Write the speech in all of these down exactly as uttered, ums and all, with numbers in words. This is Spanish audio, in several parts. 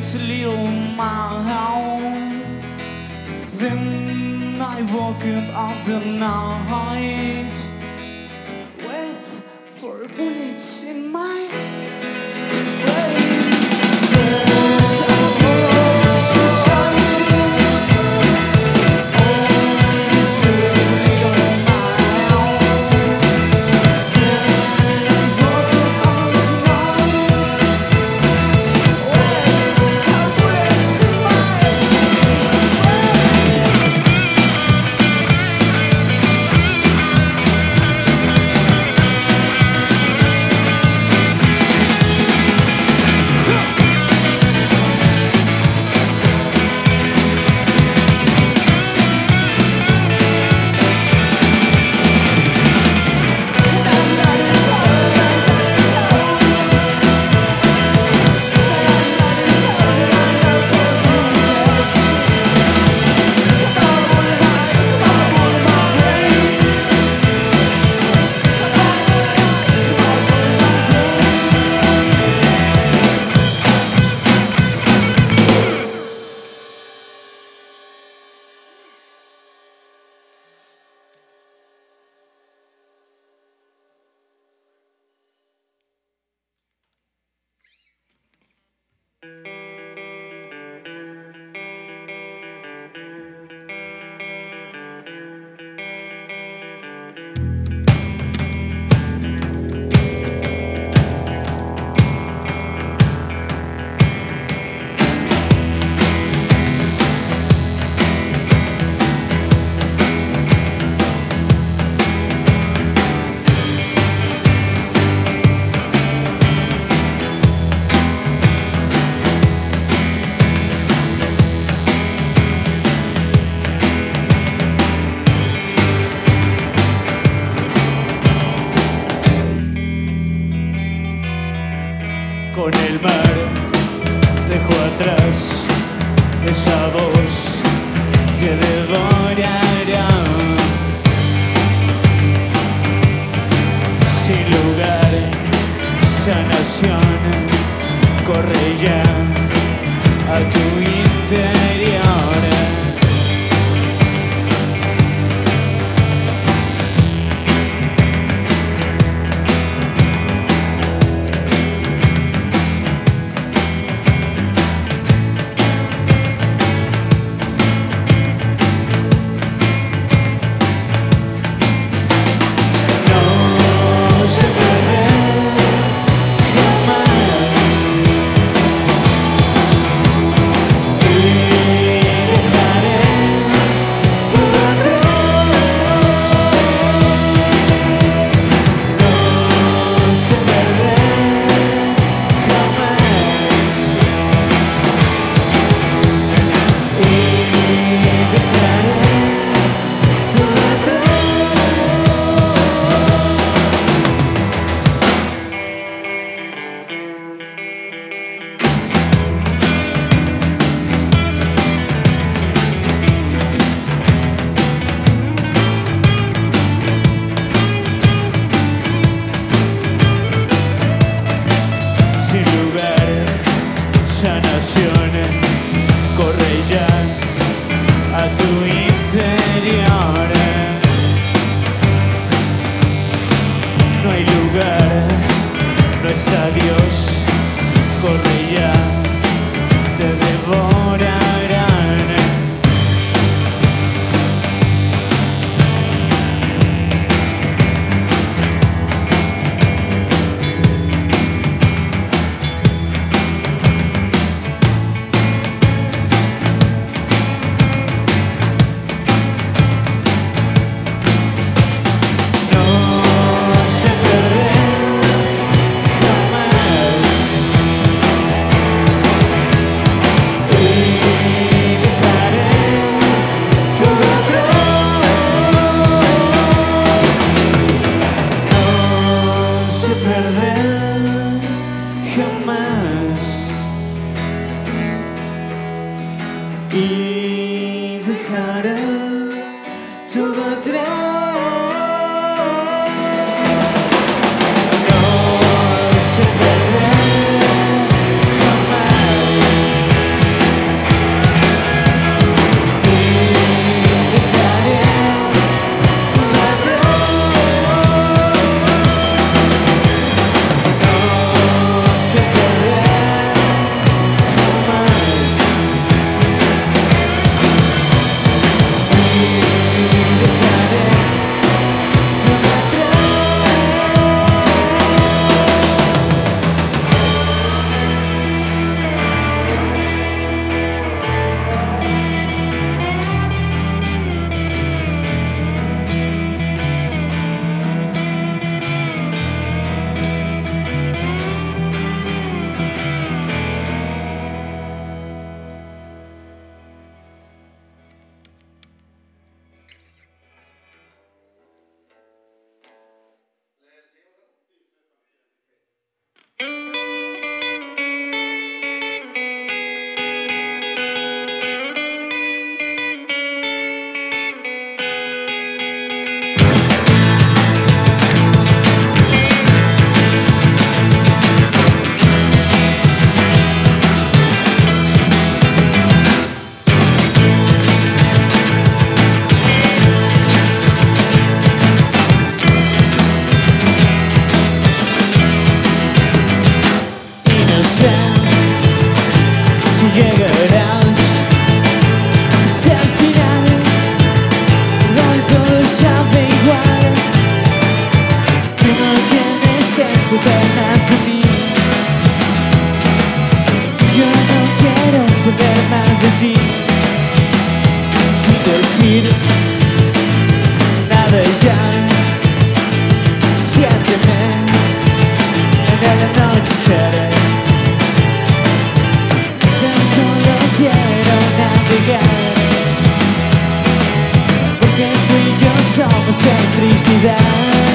a little mile. Then I woke up out the night with four bullets in my brain. Con el mar dejo atrás esa voz que devorará. Sin lugar, sanación corre ya a tu interior. Sanación corre ya a tu interior. No hay lugar, no es adiós, corre ya, te devorarán. Y dejaré todo atrás. No se perderá jamás. decir nada ya. Siénteme en el anochecer. Tan solo quiero navegar, porque tú y yo somos electricidad.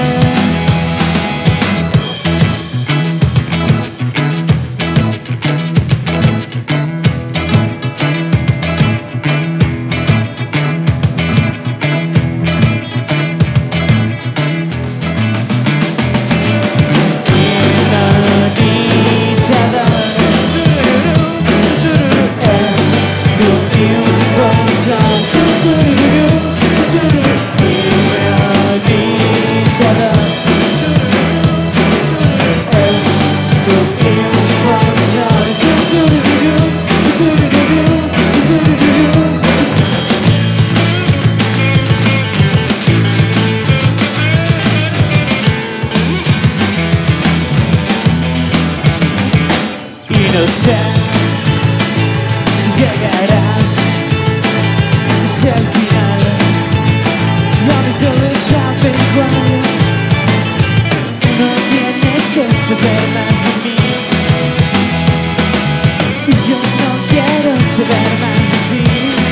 No sé si llegarás hacia el final, donde todo es igual. No tienes que saber más de mí, y yo no quiero saber más de ti.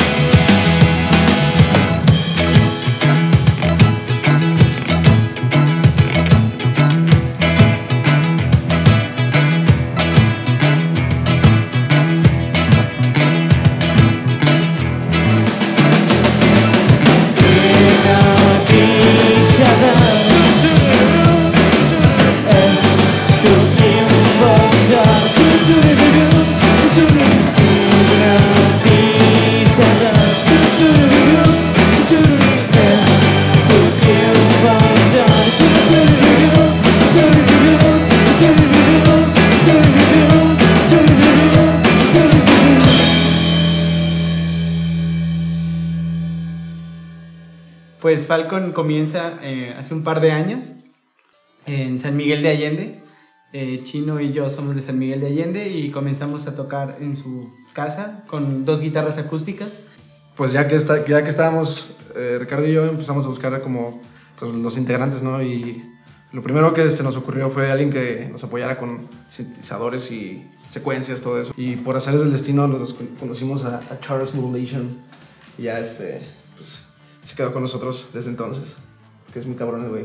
Pues Falcon comienza eh, hace un par de años en San Miguel de Allende. Eh, Chino y yo somos de San Miguel de Allende y comenzamos a tocar en su casa con dos guitarras acústicas. Pues ya que, está, ya que estábamos, eh, Ricardo y yo empezamos a buscar como pues, los integrantes, ¿no? Y lo primero que se nos ocurrió fue alguien que nos apoyara con sintetizadores y secuencias, todo eso. Y por azares del destino nos conocimos a, a Charles Modulation y ya este, pues, se quedó con nosotros desde entonces, que es muy cabrón el güey.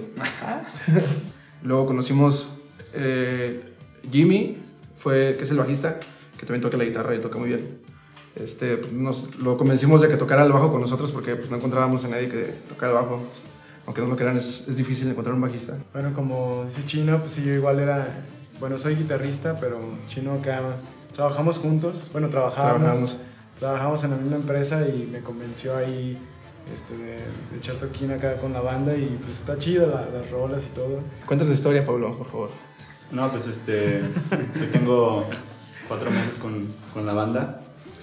Luego conocimos eh, Jimmy, fue, que es el bajista, que también toca la guitarra y toca muy bien. Este, pues nos lo convencimos de que tocara el bajo con nosotros porque pues, no encontrábamos a nadie que tocara el bajo. Pues, aunque no lo crean, es, es difícil encontrar un bajista. Bueno, como dice Chino, pues sí, yo igual era... Bueno, soy guitarrista, pero Chino acá... Trabajamos juntos, bueno, trabajábamos. Trabajamos. Trabajamos en la misma empresa y me convenció ahí este, de, de echar toquín acá con la banda y pues está chido la, las rolas y todo. Cuéntanos la historia, Pablo, por favor. No, pues este... yo tengo cuatro meses con, con la banda.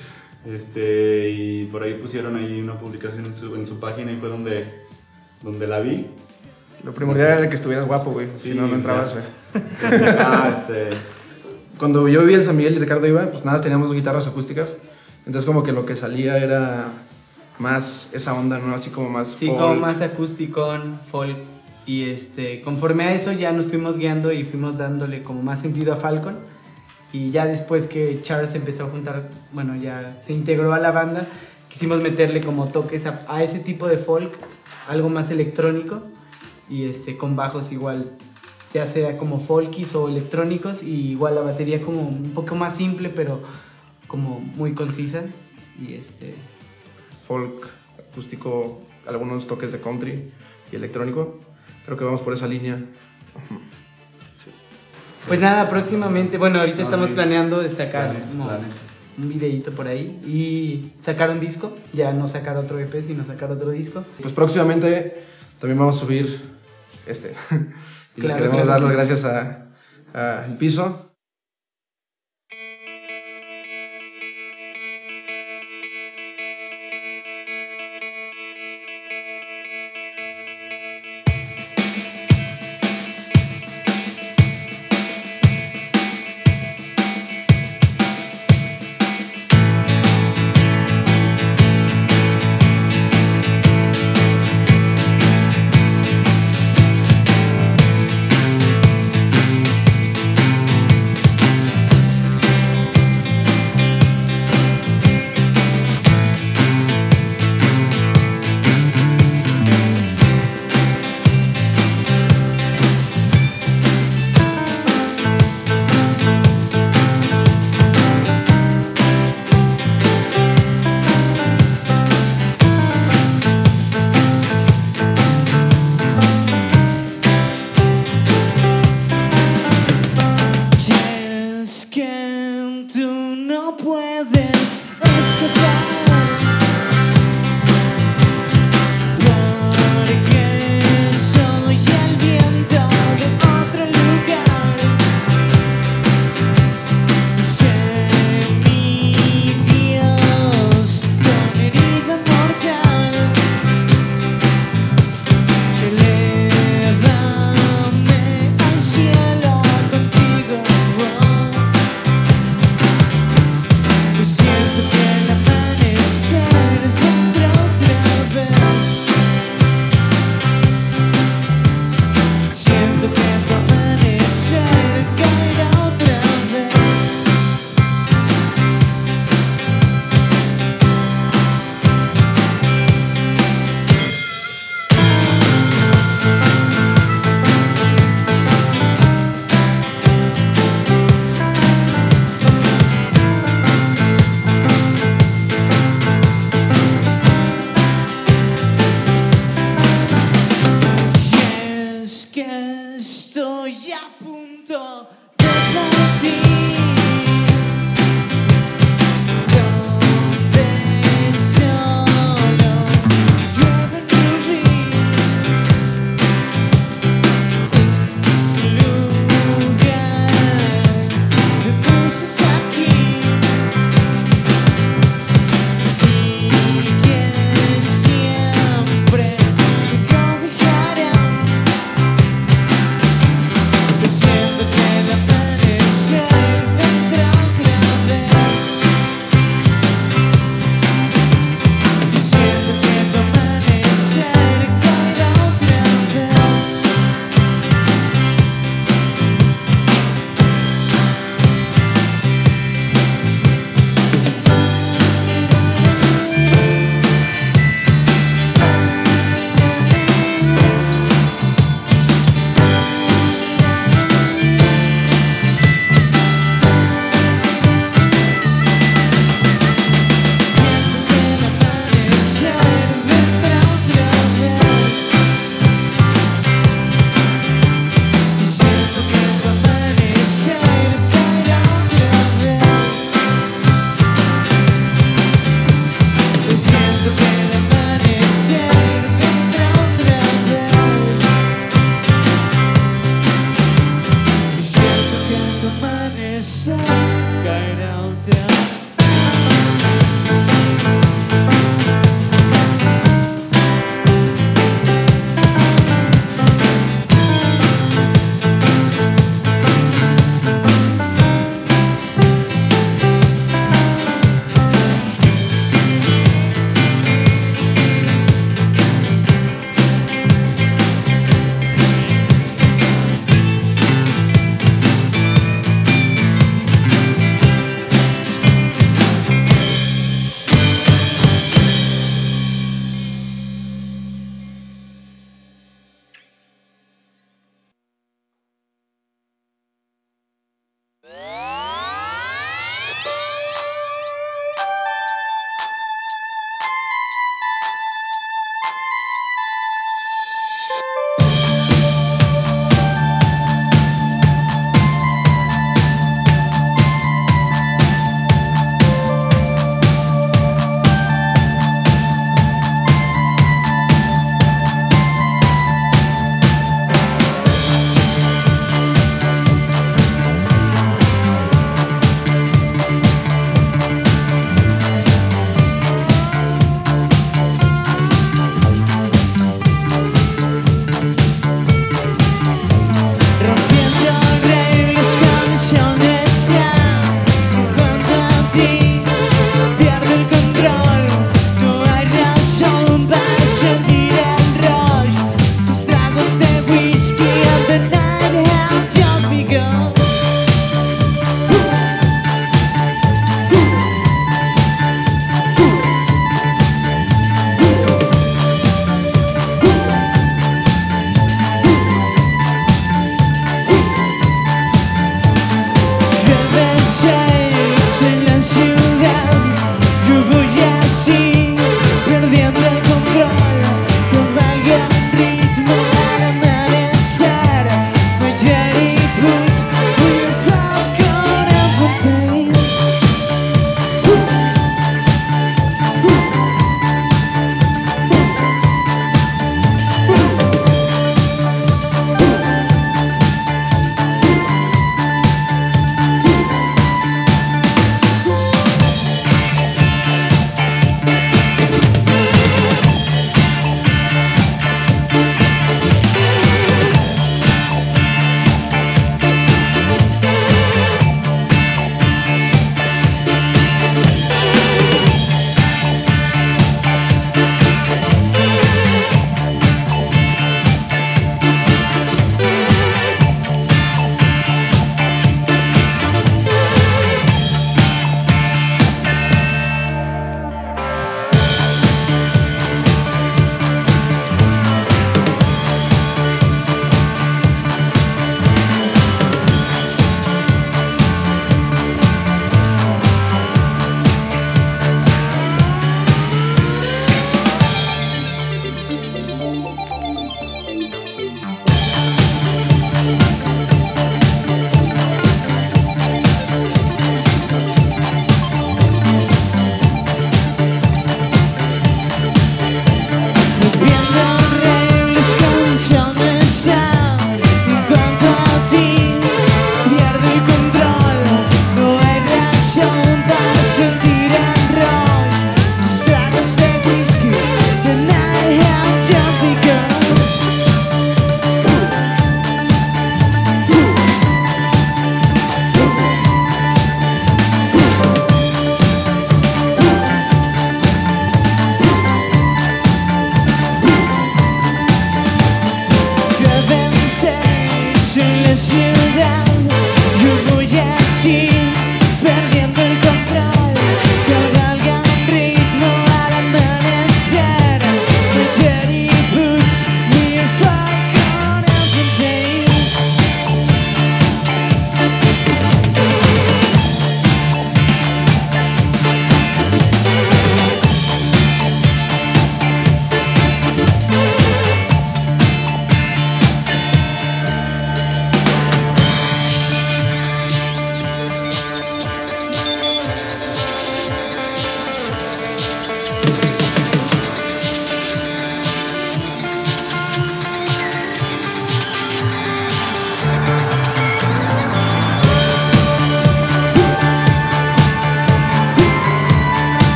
Este, y por ahí pusieron ahí una publicación en su, en su página y fue donde, donde la vi. Lo primordial era que estuvieras guapo, güey, sí, si no, no entrabas, güey. Ah, este... Cuando yo vivía en San Miguel y Ricardo iba, pues nada, teníamos guitarras acústicas, entonces como que lo que salía era más esa onda, ¿no? Así como más Sí, folk. como más acústico, folk, y este, conforme a eso ya nos fuimos guiando y fuimos dándole como más sentido a Falcon. Y ya después que Charles empezó a juntar, bueno, ya se integró a la banda, quisimos meterle como toques a, a ese tipo de folk, algo más electrónico, y este, con bajos igual, ya sea como folkies o electrónicos, y igual la batería como un poco más simple, pero como muy concisa, y este... folk, acústico, algunos toques de country y electrónico, creo que vamos por esa línea. Pues nada, próximamente, bueno, ahorita No, estamos sí. planeando de sacar Planes, como planes. un videíto por ahí y sacar un disco, ya no sacar otro E P, sino sacar otro disco. Pues próximamente también vamos a subir este. Y Claro, les queremos claro. dar las gracias a, a El Piso.